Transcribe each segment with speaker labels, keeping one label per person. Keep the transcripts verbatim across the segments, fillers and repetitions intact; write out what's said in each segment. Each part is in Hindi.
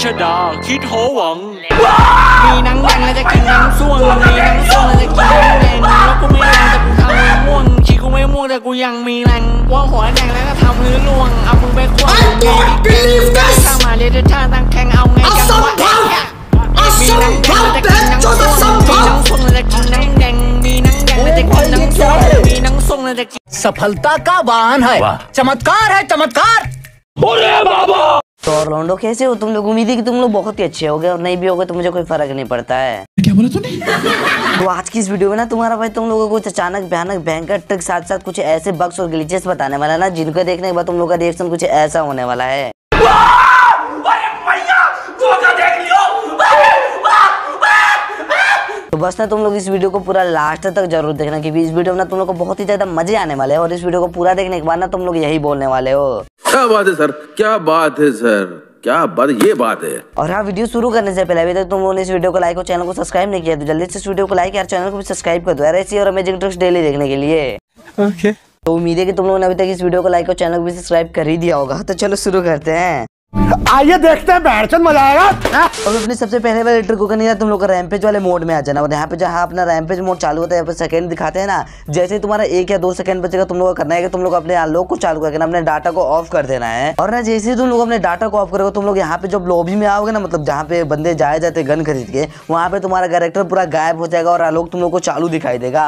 Speaker 1: ชดาคิดโหวังมีหนังแดงแล้วจะกินหนังส่วงมีหนังส่วงแล้วจะกินหนังแดงแล้วกูไม่แรงแต่กูทำมือม่วงขี้กูไม่ม่วงแต่กูยังมีแรงว่าหัวแดงแล้วก็ทำมือล่วงเอามึงไปควงไงข้างมาเดี๋ยวท่าตั้งแข่งเอาไงจังหวะมีหนังแดงแล้วจะกินหนังส่วงมีหนังส่วงแล้วจะกินหนังแดงมีหนังแดงแล้วจะกินหนังส่วงมีหนังส่วงแล้วจะกิน
Speaker 2: सफलता का वाहन है, चमत्कार है चमत्कार।
Speaker 3: तो और लोंडो कैसे हो तुम लोग? उम्मीद है कि तुम लोग बहुत ही अच्छे हो गए और नहीं भी हो गए तो मुझे कोई फर्क नहीं पड़ता है।
Speaker 4: क्या बोला तूने?
Speaker 3: तो आज की इस वीडियो में ना तुम्हारा भाई तुम लोगों को कुछ अचानक भयानक भयंकर ट्रिक साथ साथ कुछ ऐसे बग्स और ग्लिचेस बताने वाला है ना, जिनको देखने के बाद तुम लोग का रिएक्शन कुछ ऐसा होने वाला है। तो बस ना तुम लोग इस वीडियो को पूरा लास्ट तक जरूर देखना, क्योंकि इस वीडियो में ना तुम लोग को बहुत ही ज्यादा मजे आने वाले हैं और इस वीडियो को पूरा देखने के बाद ना तुम लोग यही बोलने वाले हो,
Speaker 5: क्या बात है सर, क्या बात है सर, क्या बात, ये बात है।
Speaker 3: और हाँ, वीडियो शुरू करने से पहले अभी तक तुम लोगों ने इस वीडियो को लाइक और चैनल को सब्सक्राइब नहीं किया तो जल्दी से इस वीडियो को लाइक यार, चैनल को भी सब्सक्राइब कर दो यार, ऐसी और अमेजिंग ट्रिक्स डेली देखने के लिए।
Speaker 4: ओके।
Speaker 3: तो उम्मीद है कि तुम लोगों ने अभी तक इस वीडियो को लाइक और चैनल को भी सब्सक्राइब कर ही दिया होगा। तो चलो शुरू करते हैं,
Speaker 4: आइए देखते हैं, बैठचंद मजा आएगा।
Speaker 3: और अपने सबसे पहले वाले ट्रिक को करने तुम लोग का रैम्पेज वाले मोड में आ जाना। और यहाँ पे जहाँ अपना रैम्पेज मोड चालू होता है, यहाँ पे सेकंड दिखाते हैं ना, जैसे ही तुम्हारा एक या दो सेकंड बचेगा तुम लोग को करना है कि तुम लोग अपने अनलॉक को चालू करके ना अपने डाटा को ऑफ कर देना है। और ना जैसे ही तुम लोग अपने डाटा को ऑफ करोगे तुम लोग यहाँ पे जब लॉबी में आओगे ना, मतलब जहाँ पे बंदे जाए जाते गन खरीद के, वहाँ पे तुम्हारा कैरेक्टर पूरा गायब हो जाएगा और अनलॉक तुम लोग को चालू दिखाई देगा।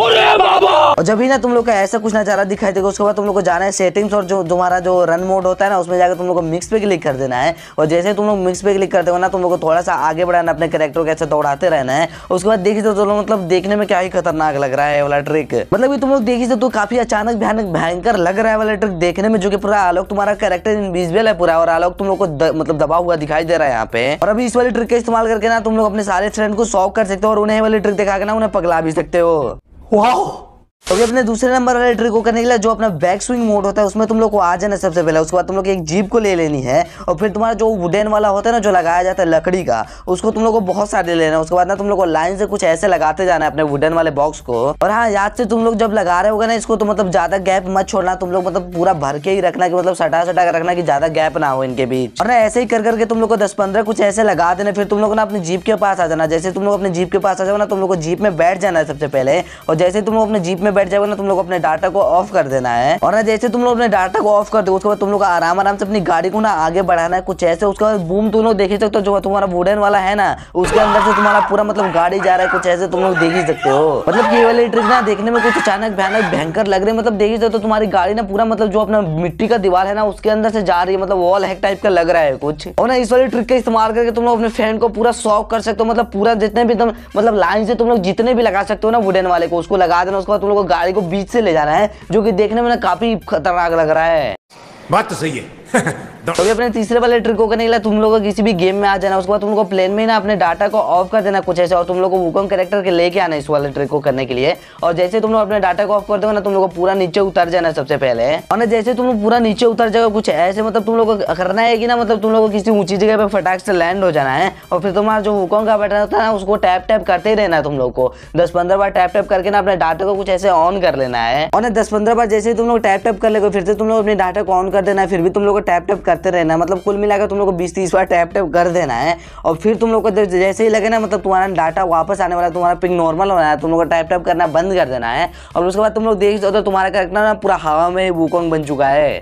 Speaker 3: और जब भी ना तुम लोग का ऐसा कुछ नजारा दिखाई देगा उसके बाद तुम लोग को जाना है सेटिंग्स और जो तुम्हारा जो रन मोड होता है ना उसमें जाकर तुम लोग को मिक्स पे क्लिक कर देना है। और जैसे तुम लोग मिक्स पे क्लिक करते हो ना तुम लोग को थोड़ा सा आगे बढ़ाना, अपने कैरेक्टर को ऐसे दौड़ाते रहना है। उसके बाद देखिए तो तुम लोग मतलब देखने में क्या ही खतरनाक लग रहा है वाला ट्रिक, मतलब तुम लोग देखिए तो काफी अचानक भयानक भयंकर लग रहा है वाला ट्रिक देखने में, जो कि पूरा आलोक तुम्हारा कैरेक्टर इनविजिबल है पूरा और आलोक तुम लोग को मतलब दबा हुआ दिखाई दे रहा है यहाँ पे। और अभी इस वाली ट्रिक का इस्तेमाल करके ना तुम लोग अपने सारे फ्रेंड को सॉल्व कर सकते हो और उन्हें वाली ट्रिक दिखा के ना उन्हें पगला भी सकते हो। वाओ। तो अपने दूसरे नंबर वाले ट्रिक को करने के लिए जो अपना बैक स्विंग मोड होता है उसमें तुम लोग को आ जाना सबसे पहले। उसके बाद तुम लोग एक जीप को ले लेनी है और फिर तुम्हारा जो वुडन वाला होता है ना, जो लगाया जाता है लकड़ी का, उसको तुम लोग को बहुत सारे लेना है। उसके बाद ना तुम लोग को लाइन से कुछ ऐसे लगाते जाना है अपने वुडन वाले बॉक्स को। और हाँ, याद से तुम लोग जब लगा रहे होगा ना इसको तो मतलब ज्यादा गैप मत छोड़ना, तुम लोग मतलब पूरा भर के ही रखना कि मतलब सटा सटा कर रखना कि ज्यादा गैप ना हो इनके बीच। और ना ऐसे ही कर करके तुम लोग को दस पंद्रह कुछ ऐसे लगा देना। फिर तुम लोग ना अपनी जीप के पास आ जाना। जैसे तुम लोग अपने जीप के पास आ जाओ ना तुम लोग को जीप में बैठ जाना है सबसे पहले। और जैसे तुम लोग अपने जीप में बैठ जाओगे ना तुम लोग अपने डाटा को ऑफ कर देना है। और ना जैसे तुम लोग अपने डाटा को ऑफ कर दो उसके बाद तुम लोग आराम आराम से अपनी गाड़ी को ना आगे बढ़ाना है कुछ ऐसे। उसके बाद बूम तुम लोग देख ही सकते हो, जो तुम्हारा वुडन वाला है ना उसके अंदर से तुम्हारा पूरा मतलब गाड़ी जा रहा है कुछ ऐसे, तुम लोग देख ही सकते हो। मतलब ये वाली ट्रिक ना देखने में कुछ अचानक भयानक भयंकर लग रही है, मतलब देख ही सकते हो तुम्हारी गाड़ी ना पूरा मतलब जो अपना मिट्टी का दीवार है ना उसके अंदर से जा रही है, मतलब वॉल हैक टाइप का लग रहा है कुछ। और ना इस वाली ट्रिक का इस्तेमाल करके तुम लोग अपने फ्रेंड को पूरा सॉल्व कर सकते हो, मतलब पूरा जितने भी तुम मतलब लाइन से तुम लोग जितने भी लगा सकते हो ना वुडन वाले को उसको लगा देना। उसके बाद तुम लोग को गाड़ी को बीच से ले जाना है, जो कि देखने में ना काफी खतरनाक लग रहा है।
Speaker 4: बात तो सही है।
Speaker 3: तो अपने तीसरे वाले ट्रिक को करने के लिए तुम लोगों को किसी भी गेम में आ जाना। उसके बाद तुम लोग को प्लेन में ना अपने डाटा को ऑफ कर देना कुछ ऐसे और तुम लोग को वुकोंग कैरेक्टर के लेके आना इस वाले ट्रिक को करने के लिए। और जैसे तुम लोग अपने डाटा को ऑफ कर दोगे ना तुम लोग को पूरा नीचे उतर जाना सबसे पहले। और ना जैसे तुम लोग पूरा नीचे उतर जाओगे कुछ ऐसे, मतलब तुम लोग को करना है कि ना मतलब तुम लोग को किसी ऊंची जगह पे फटाक से लैंड हो जाना है। और फिर तुम्हारा जो वुकोंग का बटन होता है ना उसको टैप टैप करते ही रहना है तुम लोग को दस पंद्रह बार टैप टैप करके ना अपने डाटा को कुछ ऐसे ऑन कर लेना है। और ना दस पंद्रह बार जैसे तुम लोग टैप टैप कर लेगे फिर से तुम लोग अपने डाटा को ऑन कर देना है, फिर भी तुम लोग को टैप टैप करते रहना है। मतलब कुल मिलाकर तुम लोग को बीस तीस बार टैप टैप कर देना है। और फिर तुम लोग को जैसे ही लगे ना मतलब तुम्हारा डाटा वापस आने वाला, तुम्हारा पिंग नॉर्मल होना है, तुम लोग को टैप टैप करना बंद कर देना है। और उसके बाद तुम लोग देख सकते हो तुम्हारा कैरेक्टर ना पूरा हवा में वुकोंग बन चुका है।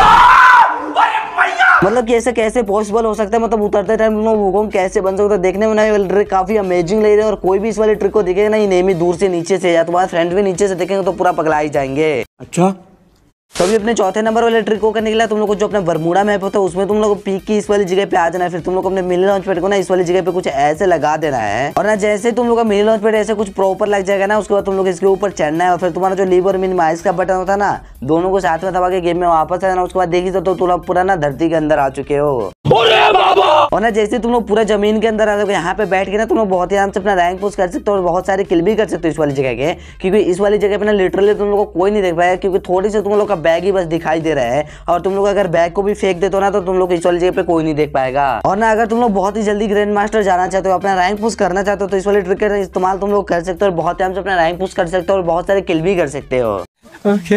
Speaker 3: मतलब कैसे कैसे पॉसिबल हो सकता है, मतलब उतरते टाइम तुम लोग वुकोंग कैसे बन सकते हो। देखने में ना ये ट्रिक काफी अमेजिंग लग रही है और कोई भी इस वाली ट्रिक को देखेगा ना ये नेमी दूर से नीचे से या तुम्हारे फ्रेंड भी नीचे से देखेंगे तो पूरा पगला ही जाएंगे।
Speaker 4: अच्छा।
Speaker 3: तो अभी अपने चौथे नंबर वाले ट्रिक को करने के लिए तुम लोग को जो अपना बरमूडा मैप होता है उसमें तुम लोग को पीक की इस वाली जगह पे आ जाना है। फिर तुम लोग को अपने मिनी लॉन्च पैड को ना इस वाली जगह पे कुछ ऐसे लगा देना है। और ना जैसे तुम लोग का मिनी लॉन्च पैड ऐसे कुछ प्रॉपर लग जाएगा ना उसके बाद तुम लोग इसके ऊपर चढ़ना है। और फिर तुम्हारा जो लीव और मिनिमाइज का बटन होता है ना दोनों को साथ में दबा के गेम में वापस आ जाना। उसके बाद देखी तो तुम लोग पूरा ना धरती के अंदर आ चुके हो। और ना जैसे तुम लोग पूरा जमीन के अंदर आ जाओगे यहाँ पे बैठ के ना तुम लोग बहुत ही आराम से अपना रैंक पुश कर सकते हो और बहुत सारे किल भी कर सकते हो इस वाली जगह के, क्योंकि इस वाली जगह पे ना लिटरली तुम लोग को कोई नहीं देख पाएगा क्योंकि थोड़ी से तुम लोग का बैग ही बस दिखाई दे रहा है। और तुम लोग अगर बैग को भी फेंक देते हो ना तो तुम लोग इस वाली जगह पे कोई नहीं देख पाएगा। और ना अगर तुम लोग बहुत ही जल्दी ग्रैंड मास्टर जाना चाहते हो, अपना रैंक पुश करना चाहते हो तो इस वाली ट्रिक का इस्तेमाल तुम लोग कर सकते हो और बहुत आराम से अपना रैंक पुश कर सकते हो और बहुत सारे किल भी कर सकते हो।
Speaker 4: ओके।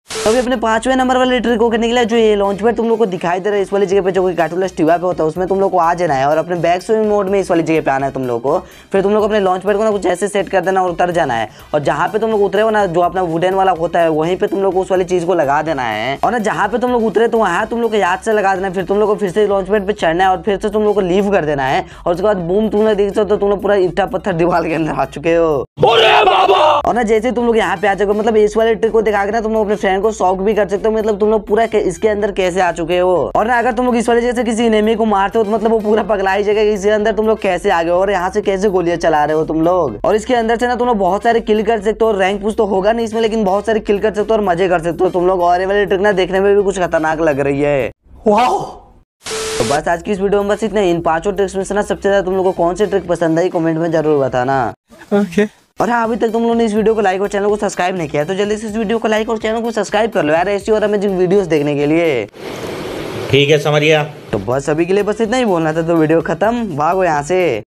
Speaker 3: तो अभी अपने पांचवें नंबर वाले ट्रिक को करने के लिए जो ये लॉन्च पैड तुम लोग को दिखाई दे रहा है इस वाली जगह पे जो कोई कार्टूनलेस टीवा पे होता है उसमें तुम लोग को आ जाना है और अपने बैक स्विंग मोड में इस वाली जगह पे आना है तुम लोग को। फिर तुम लोग अपने लॉन्च पैड को ना कुछ ऐसे सेट कर देना और उतर जाना है और जहाँ पे तुम लोग उतरे हो ना जो अपना वुडन वाला होता है वहीं पे तुम लोग को उस वाली चीज को लगा देना है और ना जहाँ पे तुम लोग उतरे तो वहाँ तुम लोग को याद से लगा देना है। फिर तुम लोग को फिर से लॉन्च पैड पे चढ़ना है और फिर से तुम लोग को लीव कर देना है और उसके बाद बूम तुम लोग देख सकते हो तुम लोग पूरा ईटा पत्थर दीवार के अंदर आ चुके हो। और ना जैसे तुम लोग यहाँ पे आ चुके मतलब इस वाले ट्रिक को दिखा के ना तुम लोग अपने फ्रेंड को शॉक भी कर सकते हो मतलब तुम लोग पूरा इसके अंदर कैसे आ चुके हो। और ना अगर तुम लोग इस वाले जैसे किसी एनिमी को मारते हो तो मतलब वो पूरा पगला ही जाएगा इसके अंदर तुम लोग कैसे आ गए और यहाँ से कैसे गोलियां चला रहे हो तुम लोग। और इसके अंदर से ना तुम लोग बहुत सारे किल कर सकते हो और रैंक पुश तो होगा नहीं इसमें लेकिन बहुत सारे किल कर सकते हो और मजे कर सकते हो तुम लोग। और ये वाली ट्रिक ना देखने में भी कुछ खतरनाक लग रही है। तो बस आज की इस वीडियो में बस इतना। इन पांचों ट्रिक्स में से ना सबसे ज्यादा तुम लोग को कौन सी ट्रिक पसंद आई कमेंट में जरूर बताना।
Speaker 4: Okay.
Speaker 3: और हाँ अभी तक तुम लोगों ने इस वीडियो को लाइक और चैनल को सब्सक्राइब नहीं किया तो जल्दी से इस वीडियो को लाइक और चैनल को सब्सक्राइब कर लो यार ऐसी और अमेजिंग वीडियोस देखने के लिए।
Speaker 6: ठीक है समझ गया।
Speaker 3: तो बस अभी के लिए बस इतना ही बोलना था तो वीडियो खत्म, भागो यहाँ से।